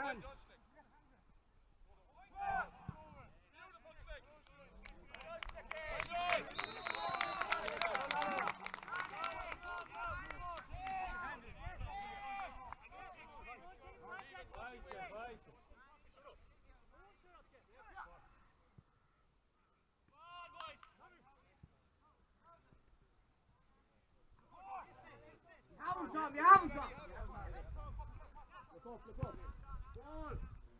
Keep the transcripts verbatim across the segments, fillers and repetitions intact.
Tom, you have him, Tom. Look up, look up. Ball.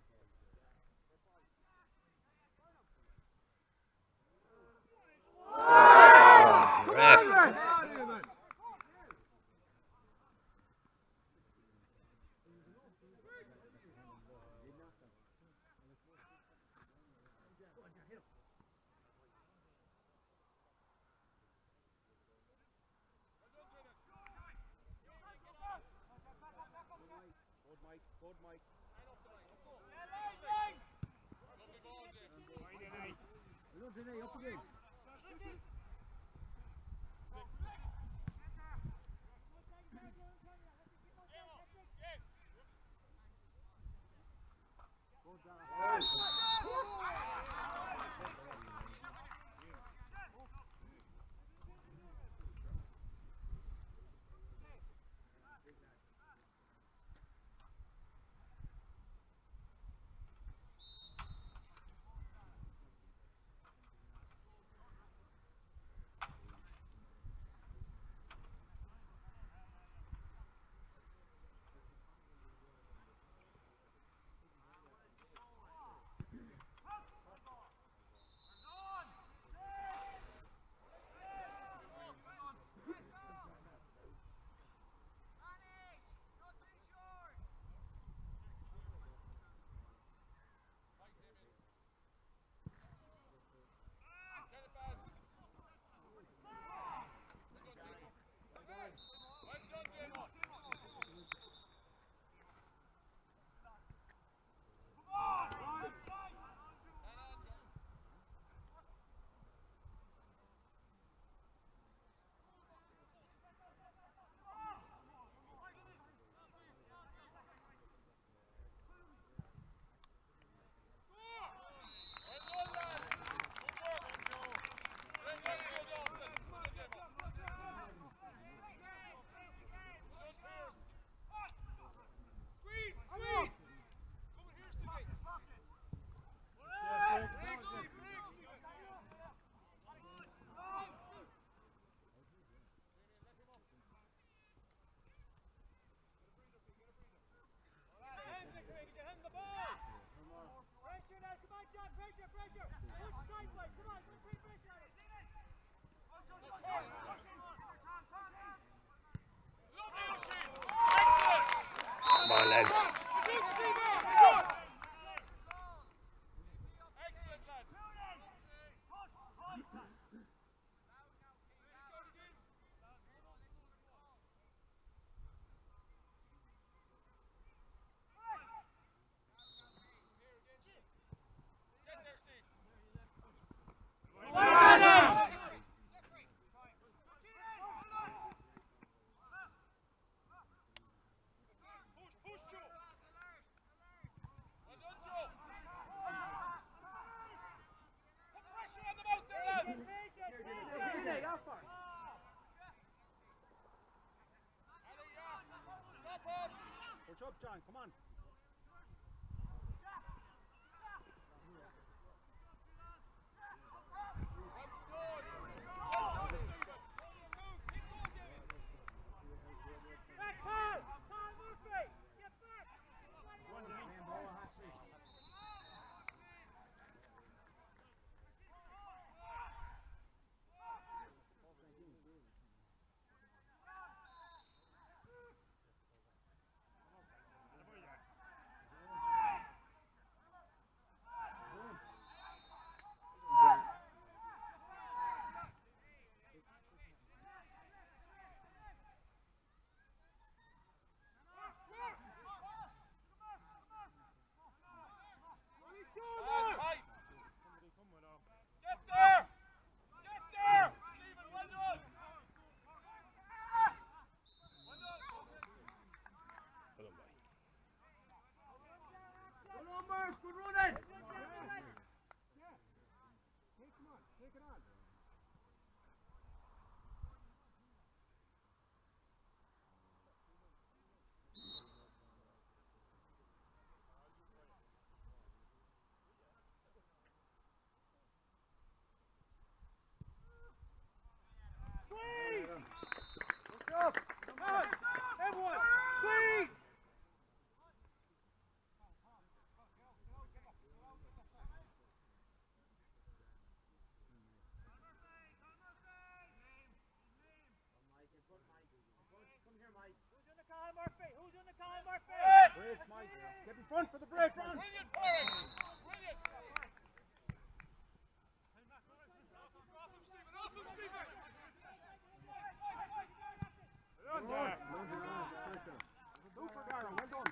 Oh, ref. Good, Mike. Good, Janae, up again. Good, Dara. Come on, lads. Push up, John, come on. Get in front for the break, man. Brilliant, Porrick. Brilliant. Off him, Stephen. Off him, Stephen. Super, Dara. Well done.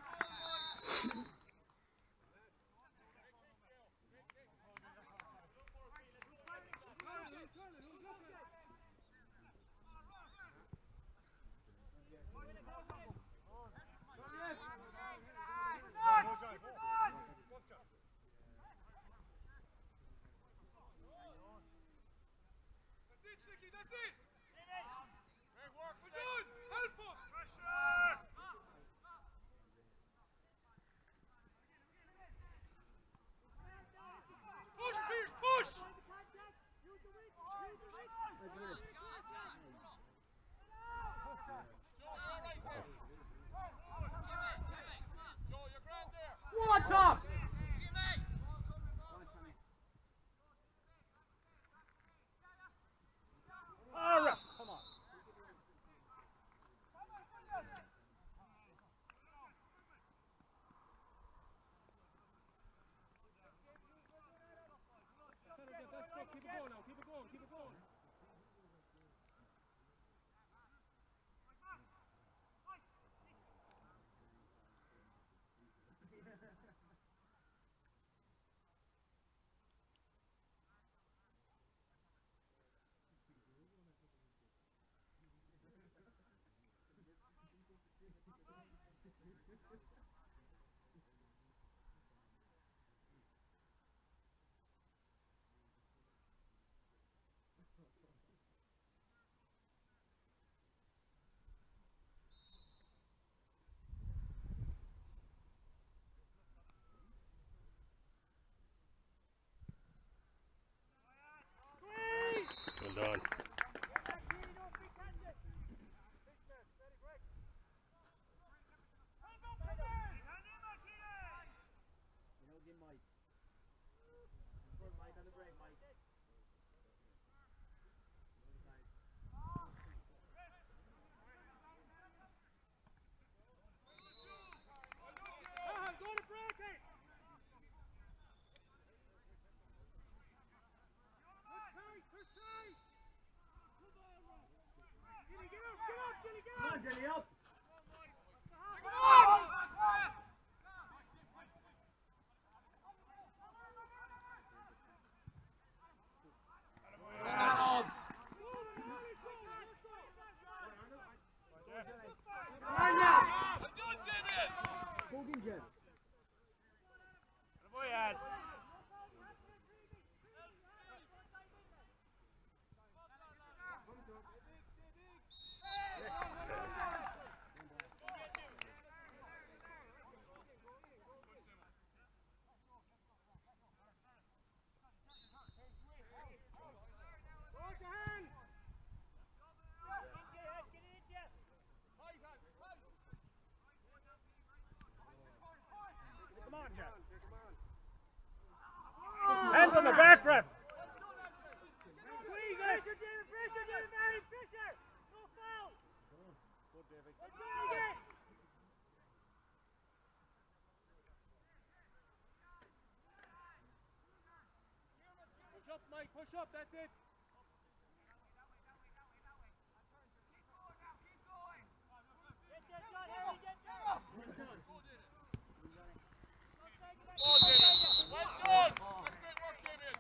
That's it! Great work, we're done! Help him! Pressure! Push, Pierce, push! Joe, you're grand there! What's up? All right. Come on. Keep it going now. Keep it going. Keep it going. Well done. Come on, Jenny, up. Yes. Hands on the back, ref. Squeeze it. Pressure, David. Pressure, David. Very pressure. No foul. Good, David. Let's go again. Push up, Mike. Push up. That's it. Get there, John. Harry, get there. Well done! Well done! That's great work, Damien!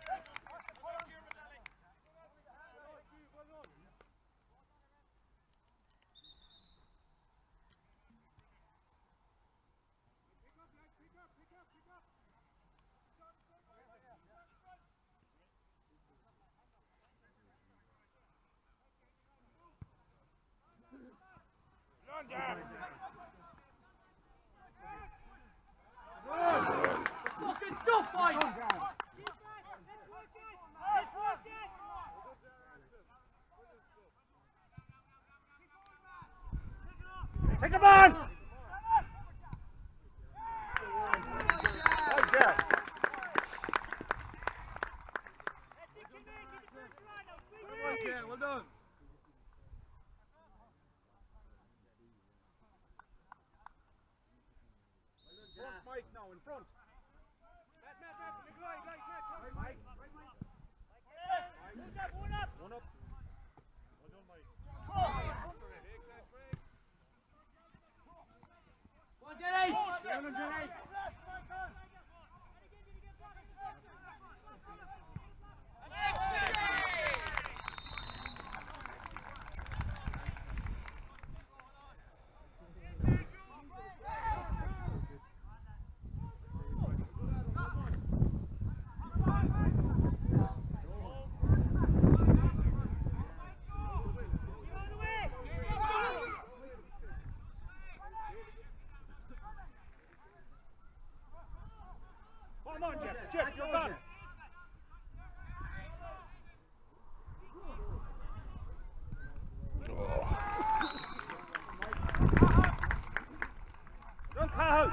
Fucking stuff, Mike. Let's work it. Let's work it. Take him on. Right there. That's it, you made. Get the pressure on now. Squeeze Good it. work, yeah. Well done. Mike now in front. Matt, Matt, Matt, big line, right, Matt, come. Right, Mike. Right, Mike. One up, one up. One up. Well done, Mike. One, Jenny. Down him, Jenny. Come on, Jeff. Jeff, you're done. Go, Cahill.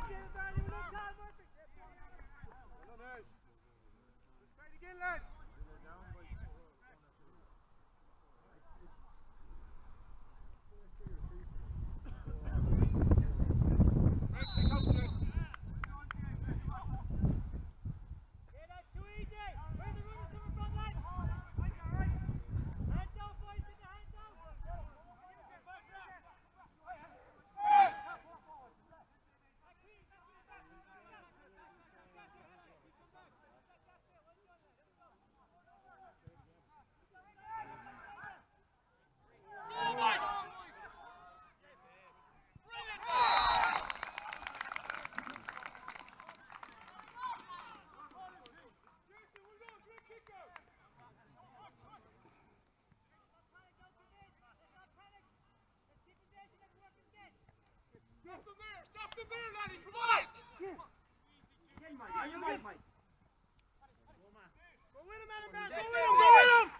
Again, lads. Stop them there! Stop them there, laddie! Come on! Again, Mike. Are you right, Mike? Go with him, Adam, man. Go Go with with him! him. Go with him!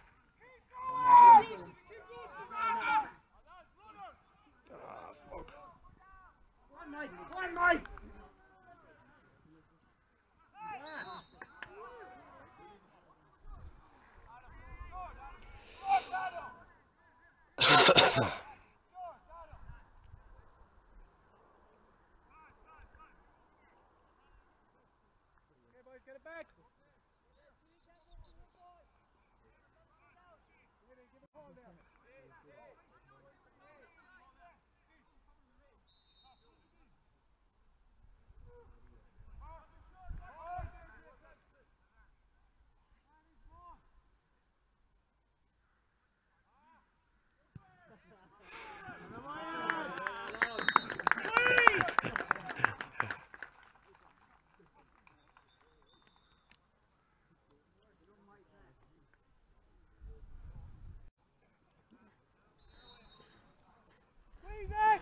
Ah, fuck. One, Mike. One, Mike. Okay, boys, get it back. Give a call there. Squeeze it.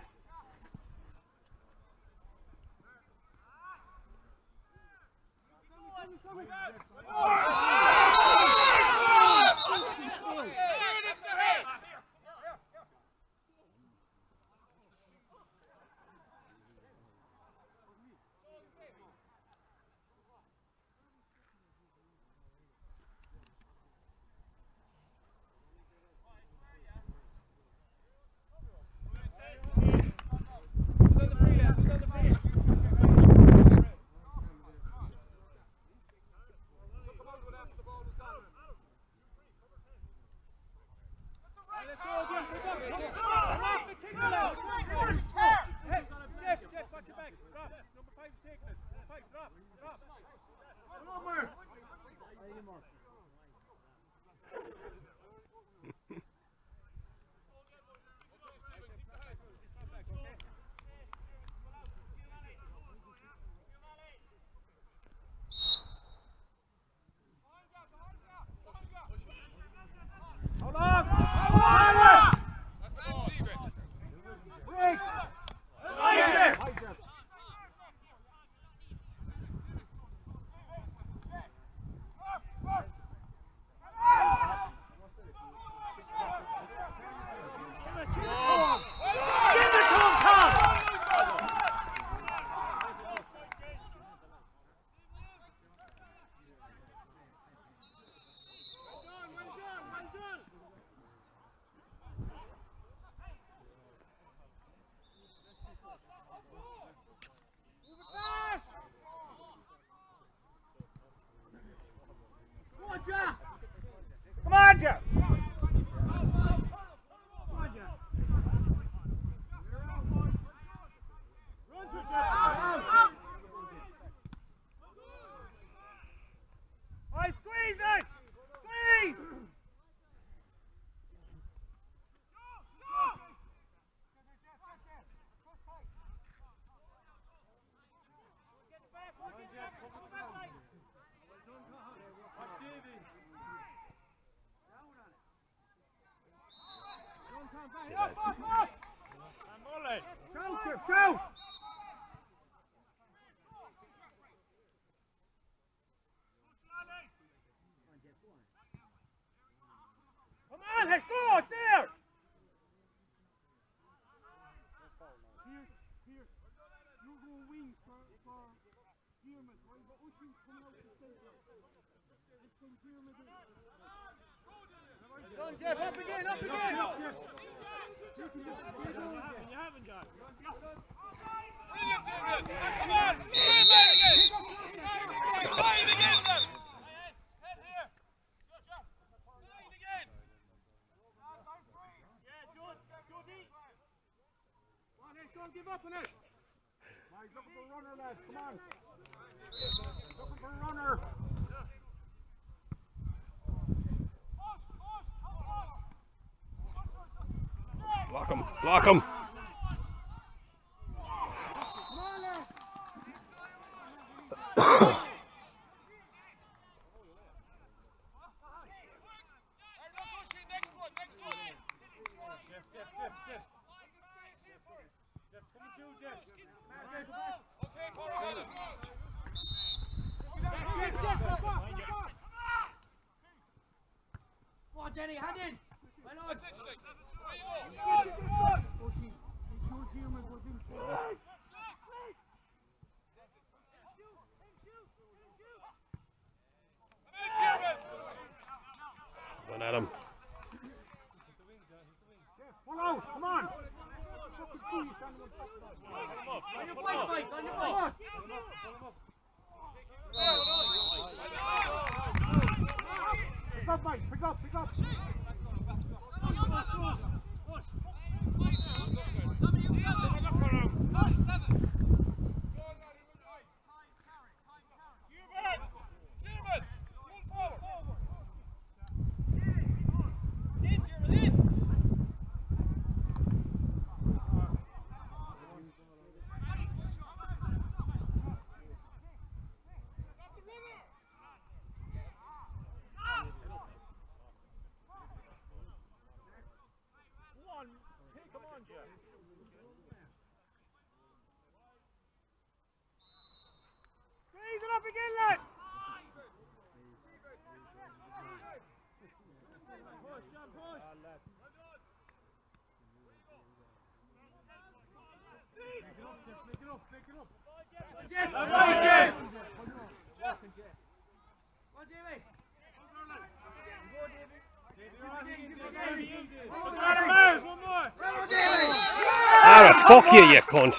Move it fast! Jeff! Come on, Jeff! Come on, Jeff! Run to Jeff! Alright, squeeze it! Squeeze! See that? Shout, Jeff, shout! Come on, let's go! It's there! Pierce, Pierce, you go wing for, for Diarmid, while the Ushing coming out the centre. And send Diarmid in. Go on, Jeff, up again, up again! You haven't, John. Brilliant, David! Come on! Do it again! Try it again, then! Head here! Try it again! Yeah, George, Georgie! Come on, let's don't give up on it! Mike, looking for a runner, lads, come on! Looking for a runner! Block him. Block him. Come on, lads! Alright, now Cushy, next one, next one! Jeff, Jeff, Jeff, Jeff. Jeff's coming through, Jeff. Okay, Paul, hold it! Jeff, Jeff, come on, come on! Come on, Jenny, hand in! Well on! That's it, Stick! There you go! Ushing, make sure Diarmid goes in for it. Come in, Chairman! One at him. Pull out, come on! Fucking please, stand on top of that. On your bike, Mike, on your bike! Pick up, Mike, pick up, pick up! Come on, Jeff. Squeeze it up again, lad! Push, John, push! Pick it up, Jeff, pick it up, pick it up! Jeff! Come on, Jeff! Come on, Jamie! One more! Ah, fuck you, you cunt.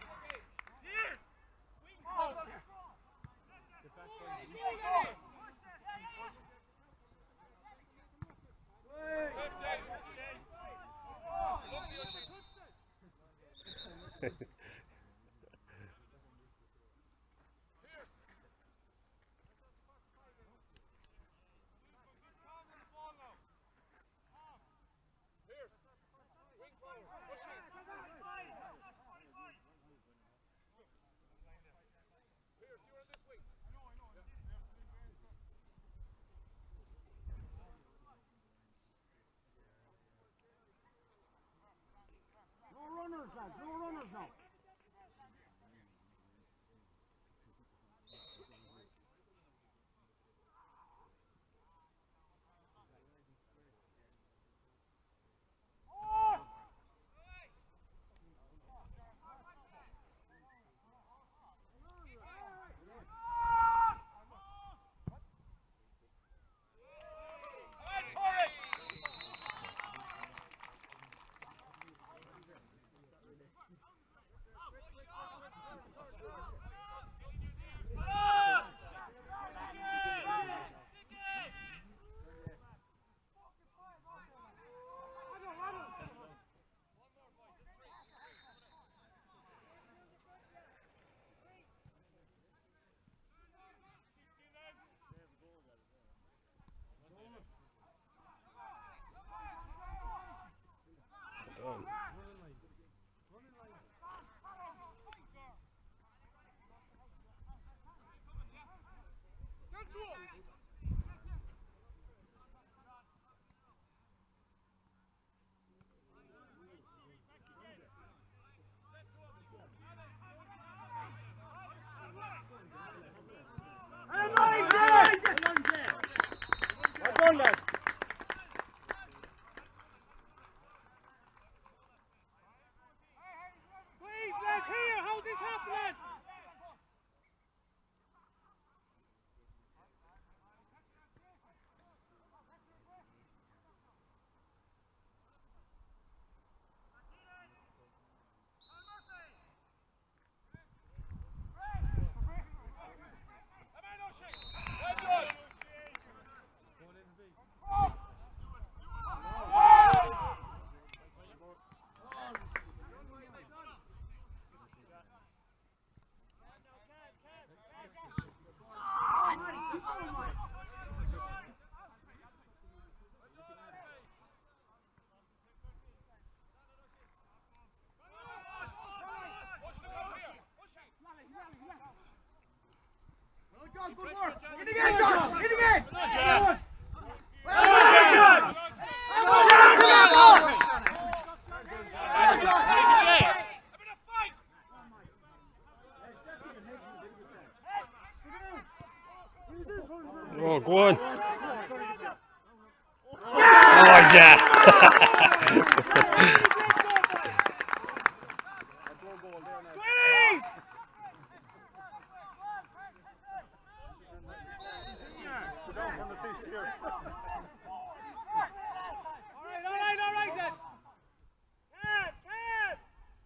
No runners, lads, no runners now! Well done, lads. Please, let's hear how this happened. Good work. In again, John. In again. Yeah. Oh, go on. Oh, yeah. Sit down from the seat here. All right, all right, all right then. Cab, cab.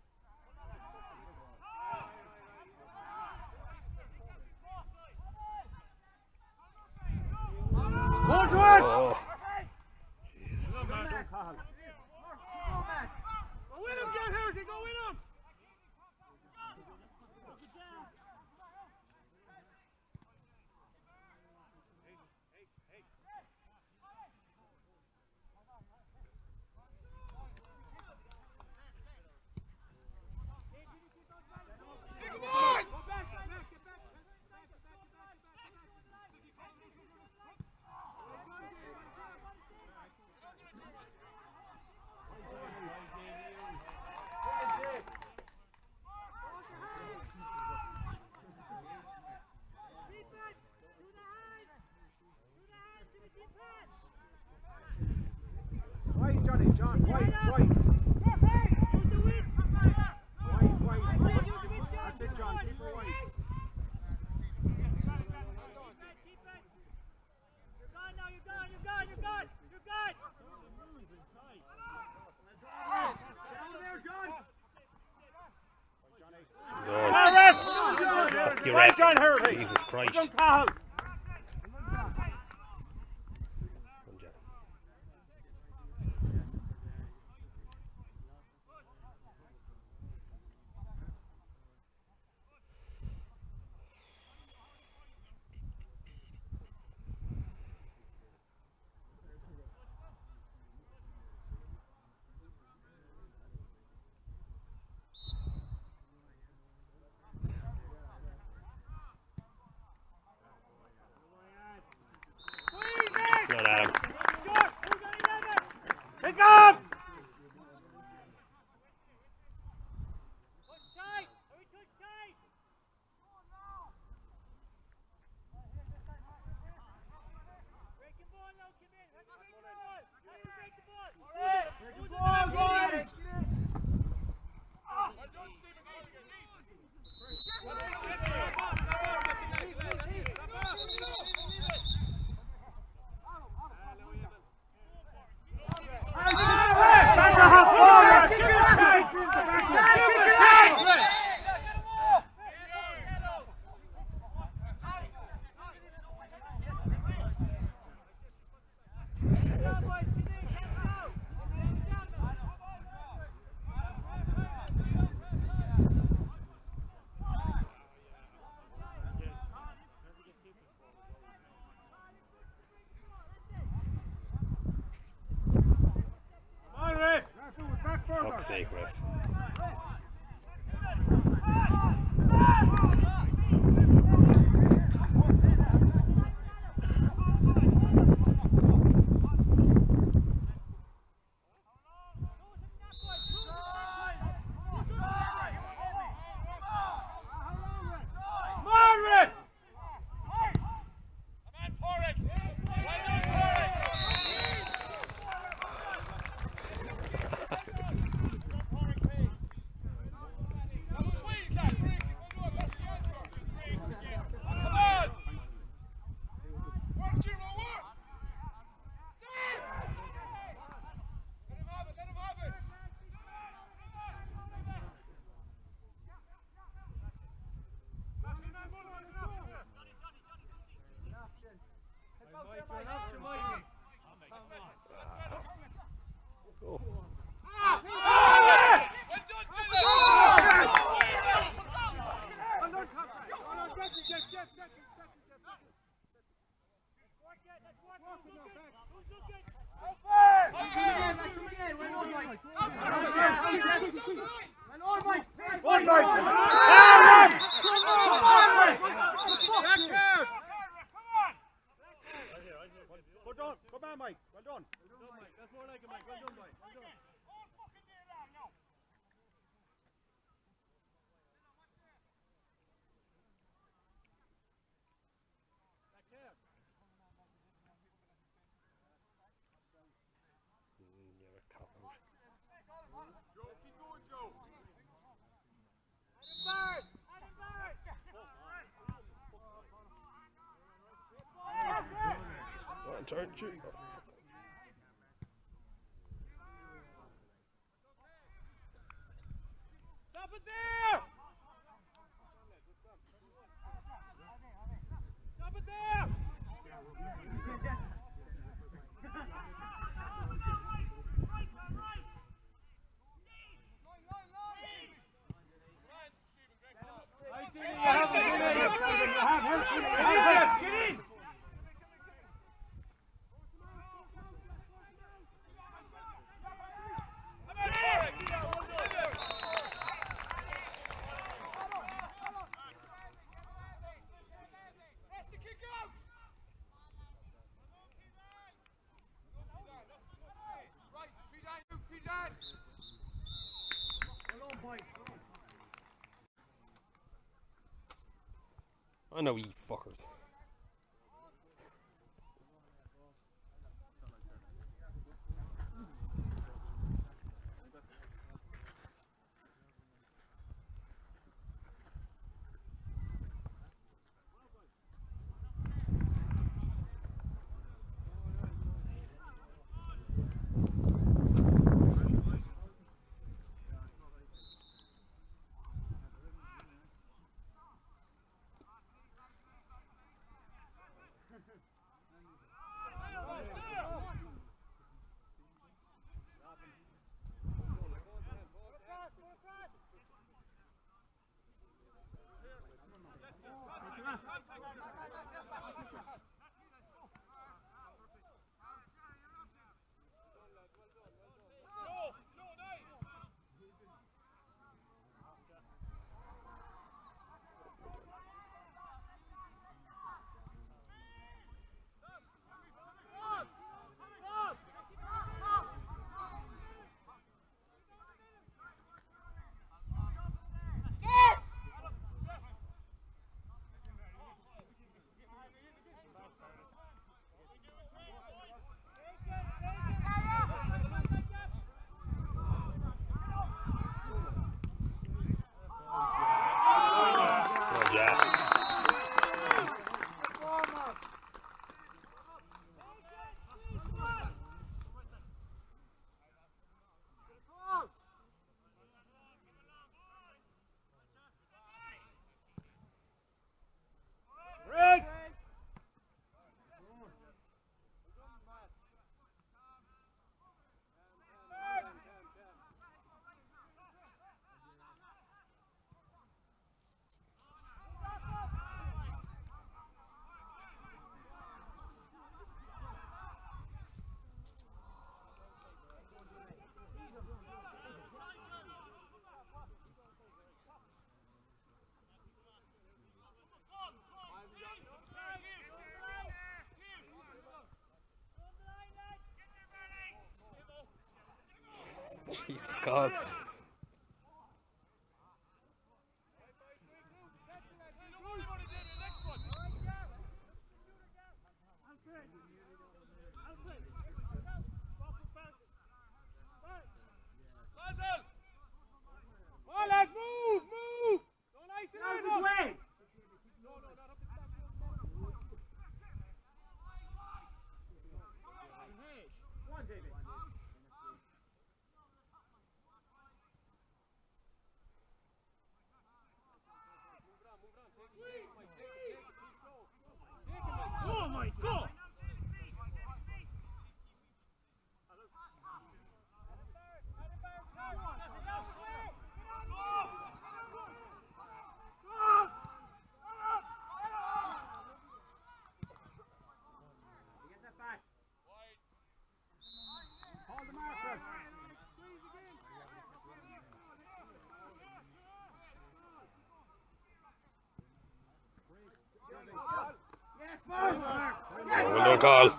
Hold to it. Oh. Jesus. Go win him, John Harrison, go win him. Wide, Johnny. John, wide, wide. Wide, wide. That's it, John. Keep her wide. Go on. Fuck you, ref. John Hervey. Jesus Christ. John Cahill. Go on, John. Not Adam. Pick up. Fuck's sake, ref. One, Mike. Come on! Well done. Come on, Mike. Well done. That's more like it, Mike. Well done, Mike. Well done. Yeah, cop out. Joe, keep going, Joe. One, turn, shoot. Oh, fuck. Stop it there! Stop it there! Get in! I know you fuckers. Well, Jack. Rick! Jesus God. Come on, lads, move, move! Don't isolate Out of them! his way! No, no, not up the One, David. on, Carl.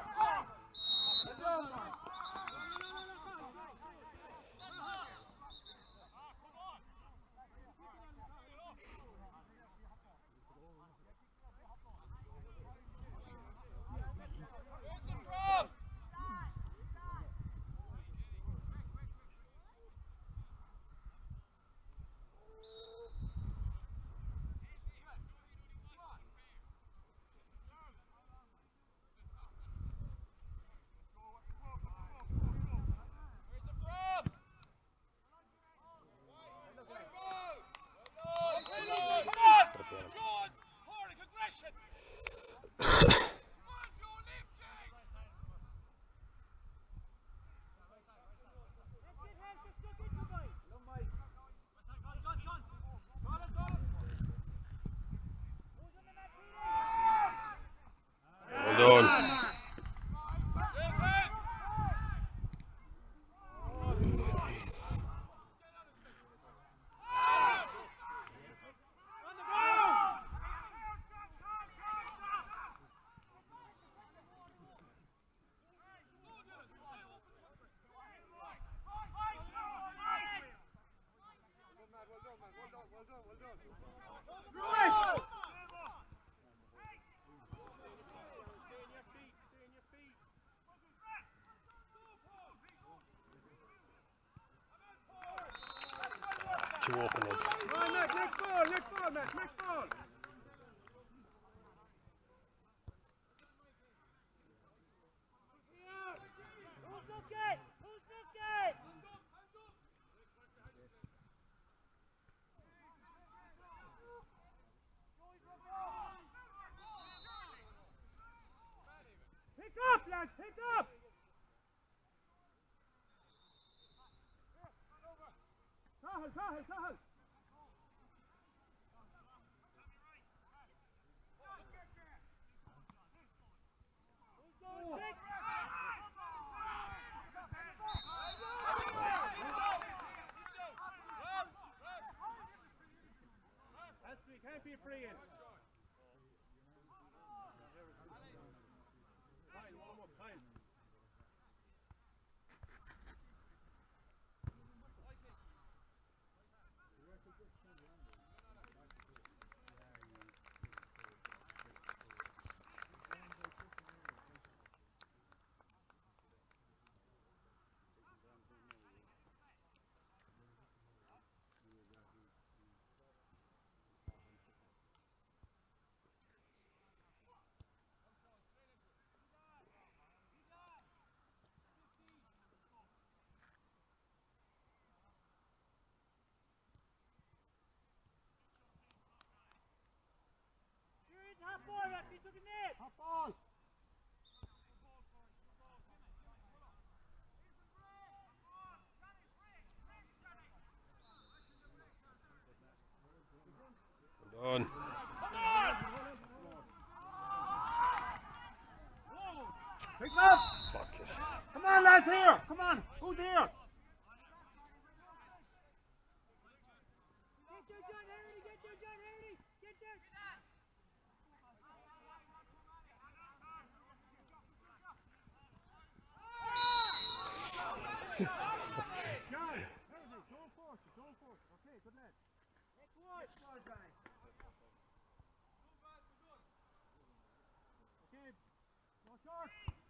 Well done. Two open heads. Come on, Matt, next ball, next ball, Matt, next ball. Who's looking? Who's looking? Pick up, lads, pick up. Sahel, Sahel, Sahel. Who's going six? Ashley, can't be free in. Kyle, warm up, Kyle. Top ball, Rafi, to the net. Top ball. Well done. Pick up. Fuck this. Come on, lads, here. Come on. Who's here? Get there, John Harry, get there, John Harry. Get there. John. Hey, don't force it, don't force it. Okay, good lad. Next one. Okay, no short.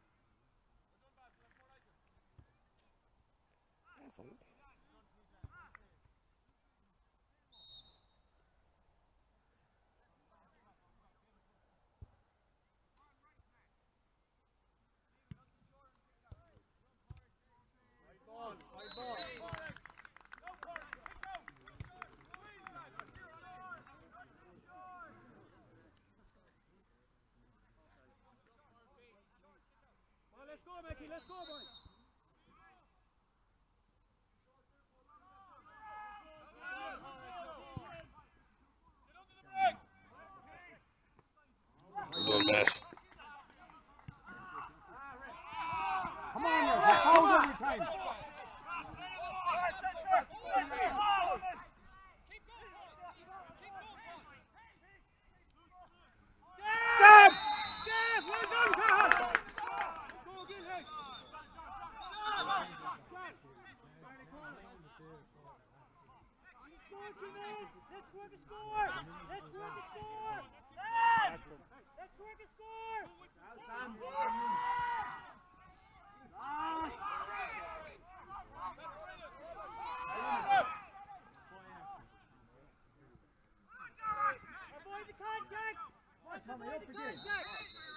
That's all. Ball, right ball. Well, let's go, Mickey, let's go, boys. Well done, Matt. Come on, you fouls every time. Stab! Stab! Well done, Cahill! Score, Jimmy! Let's work a score! Let's work a score! Lad! Let's work a score! Avoid the contact! Let's avoid the contact!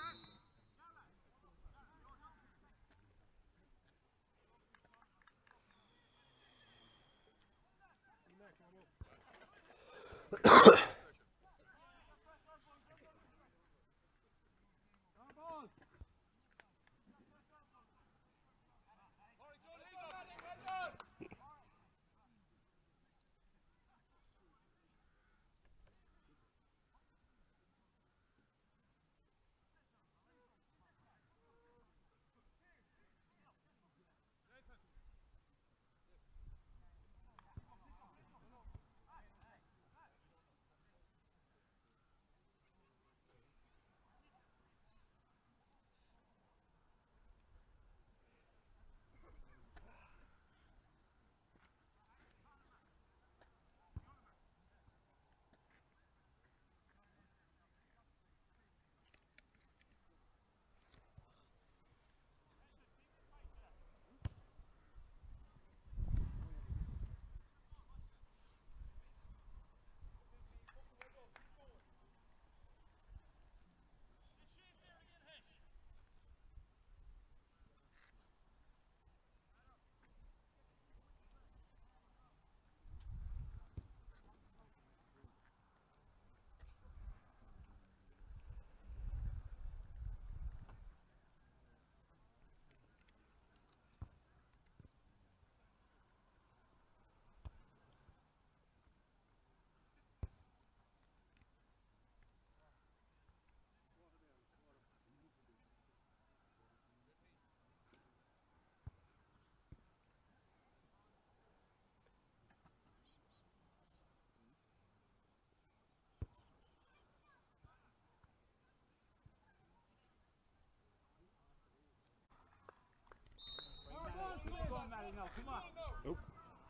Come on. Nope.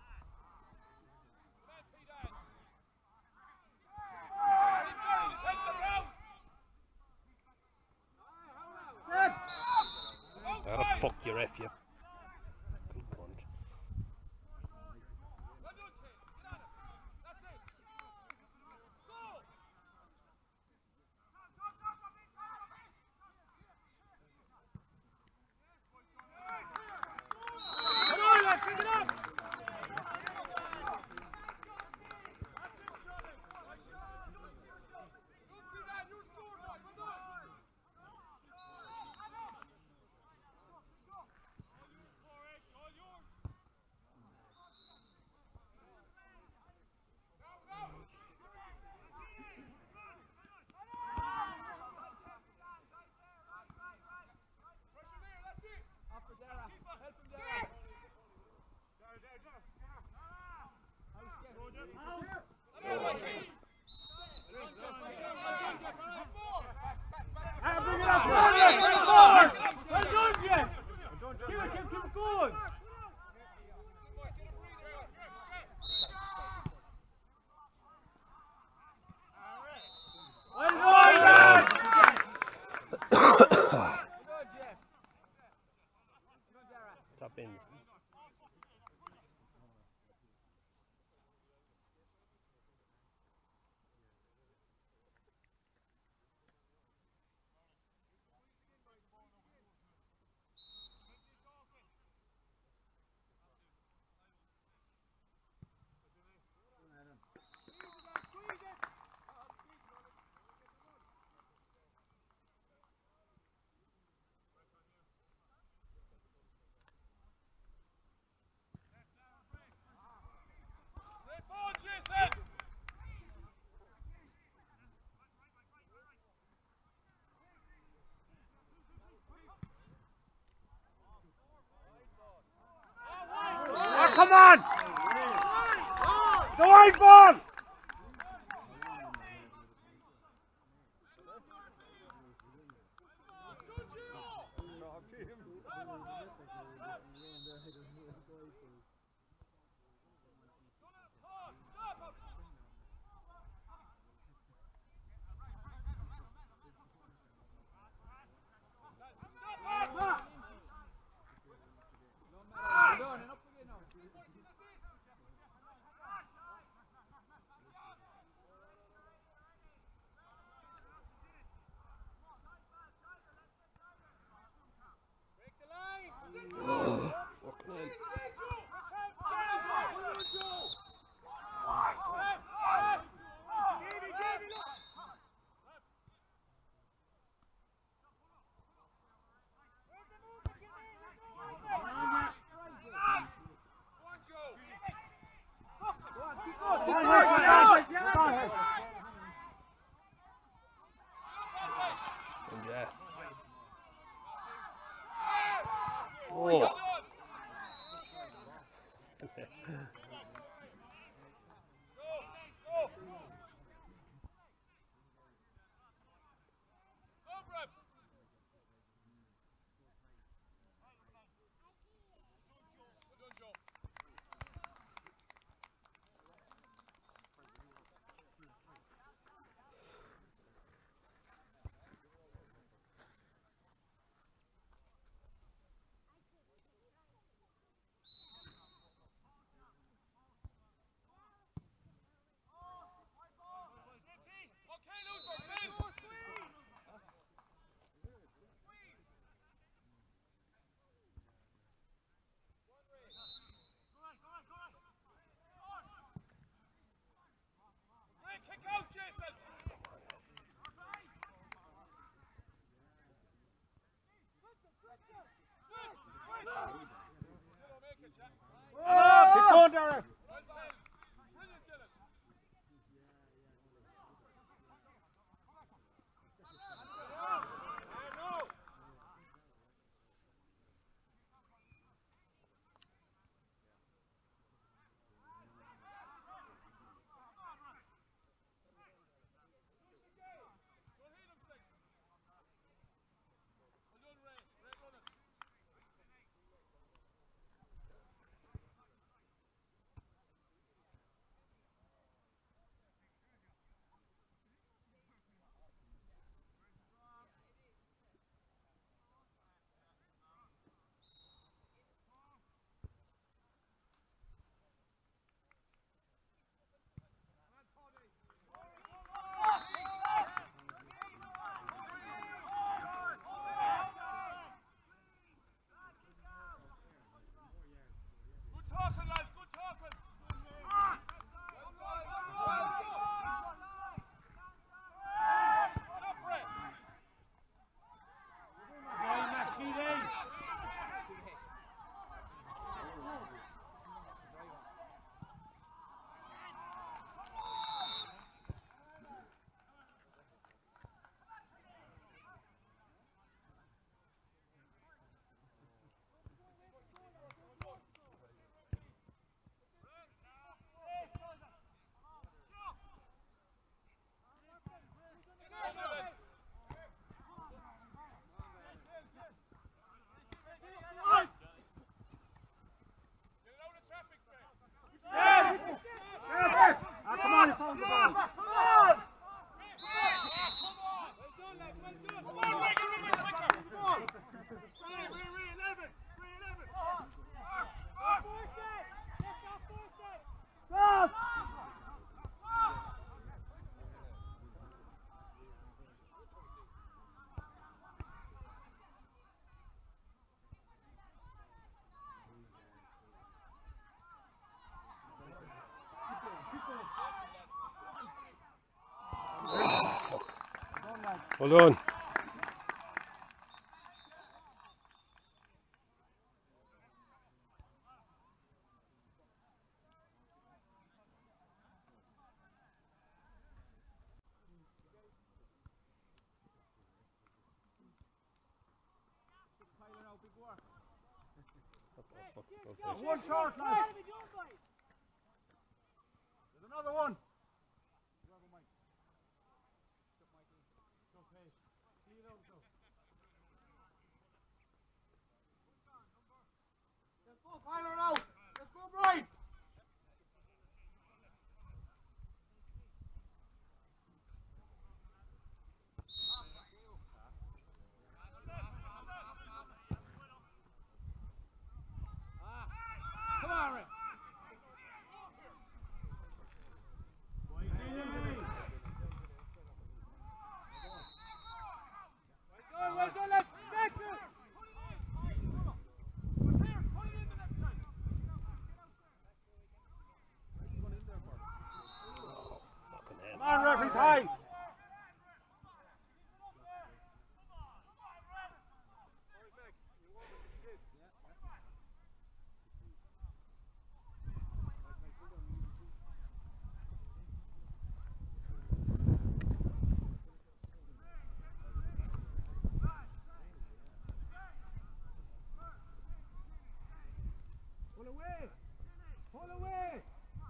That'll fuck your F, you. Good punch. Come on, let's pick it up! Well done, Jeff! Keep it, keep, keep it going! Well done, lad! Top ends. Oh, come on! The white ball! Kick out, Jason! Oh, keep going, Derek. Brilliant, Dylan. Good talking, lads, good talking. Get up, Brett. Get it out of traffic, Brett. Ah, come on, you found the ball. Come on, make it a little bit quicker. Hold on. That's all fuck. That's it. One short, lads. There's another one. Let's go, Tyler, now. Let's go, Brian. Come on, Rick. Well done, let's back it. Fucking hell. Come on, referee's high. Pull away. Pull away.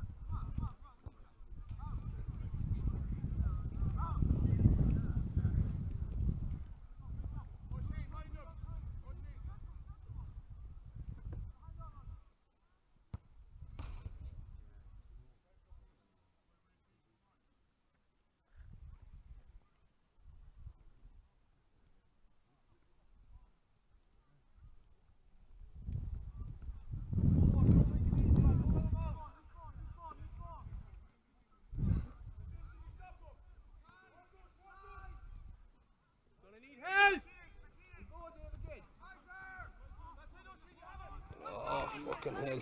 Oh, fucking hell.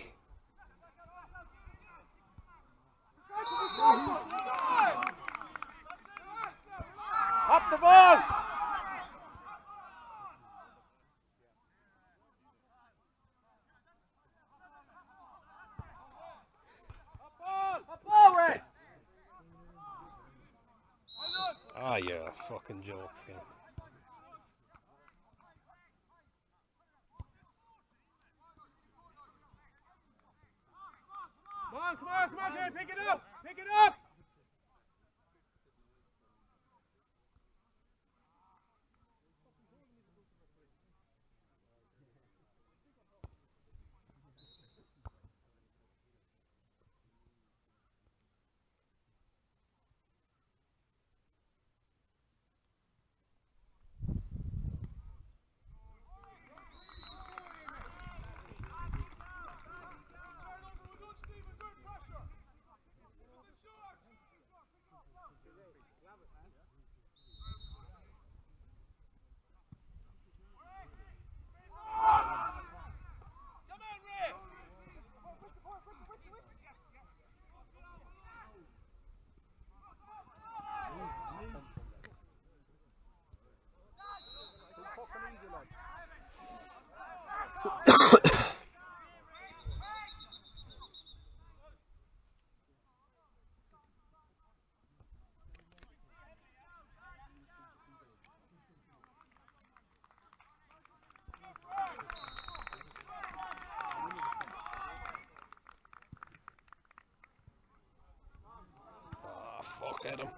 Up the ball. Ah, you're a fucking joke, Skin. Come on, come on, come on, Gary, pick it up, pick it up. Ah, fuck Adam.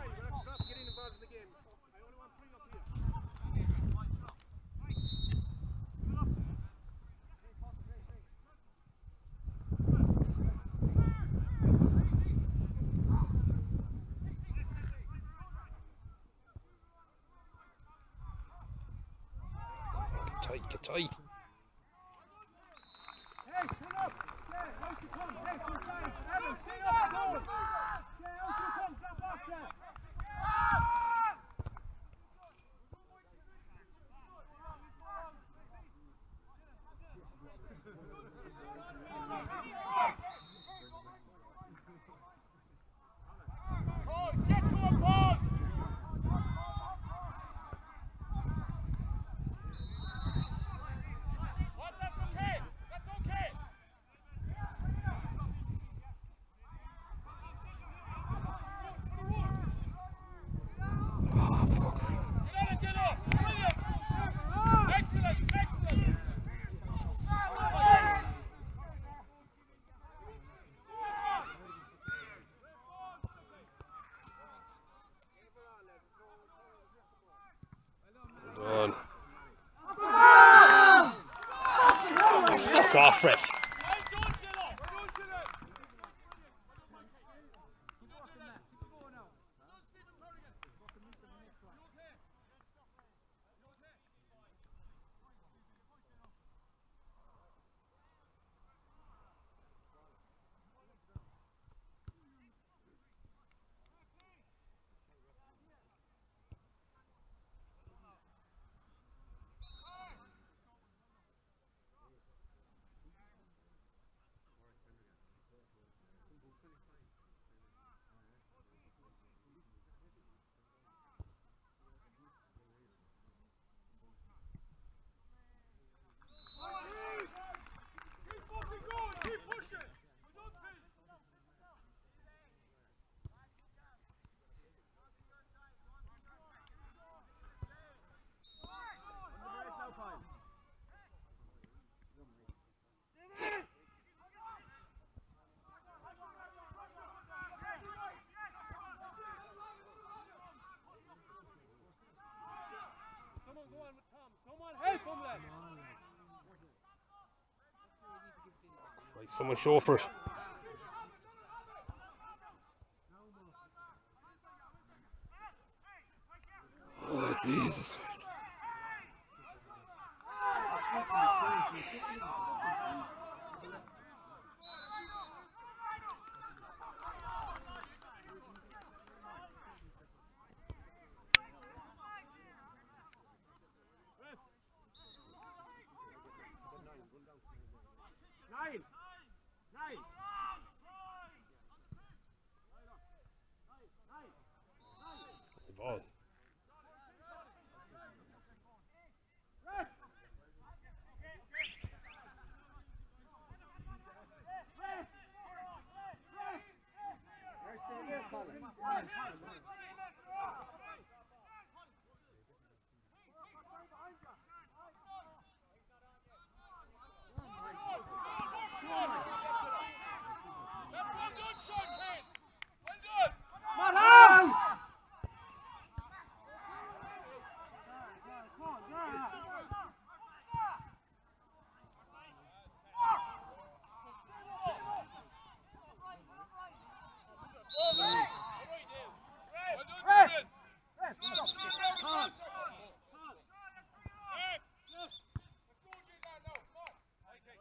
Get tight, get tight. Hey, pull up. Yeah, out you come. Hey, two times. Adam, stay up. Go. Yeah, out you come. Jump off there. Get to a ball! Right, someone show for it. Oh, Jesus. Nine. Nine. The ball. That's well done, Sean Kane. Well done. Come on, hands! Well done, David. Rest. Sean, Sean, round the concert. Hey. Let's go, G now, now. Come on. Okay.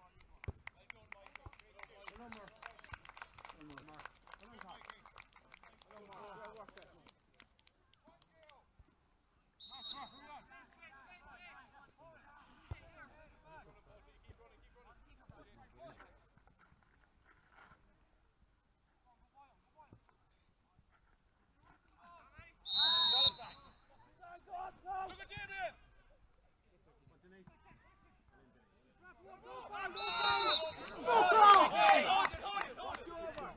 Look at Damien. Hold it, hold it, hold it.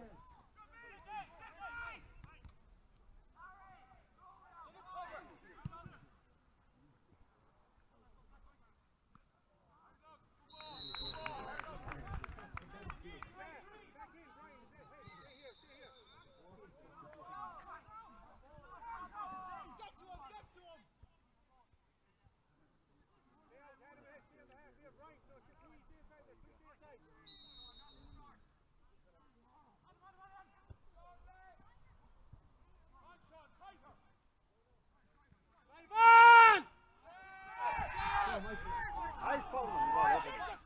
Eyes forward.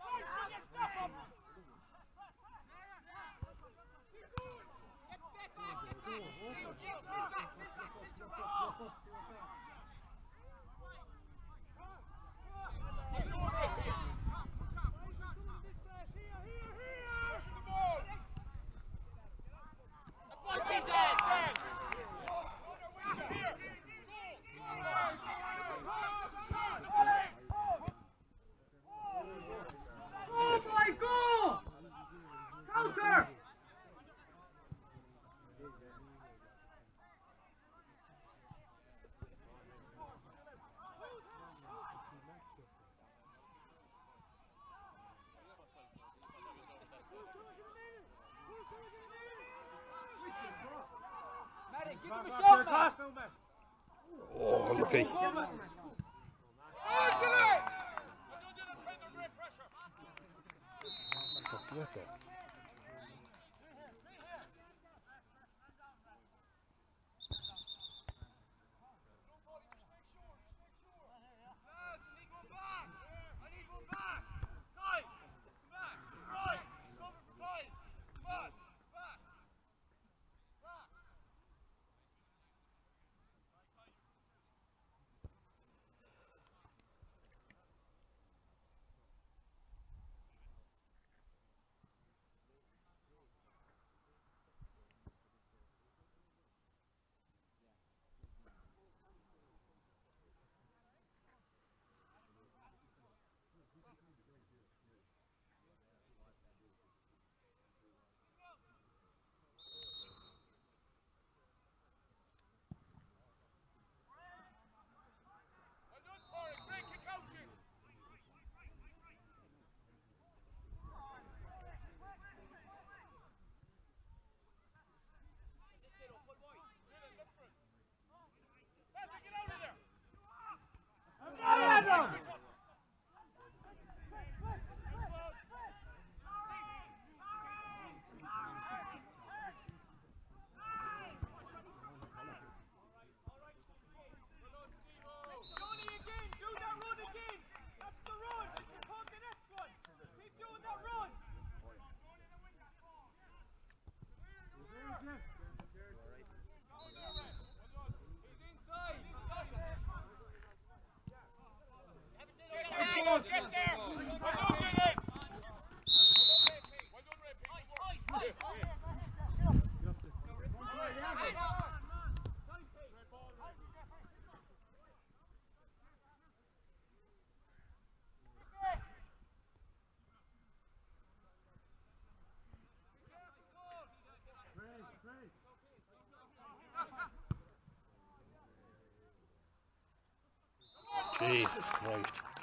Go, boys, go! Counter! Oh, unlucky. Fuck did that go? Jesus Christ.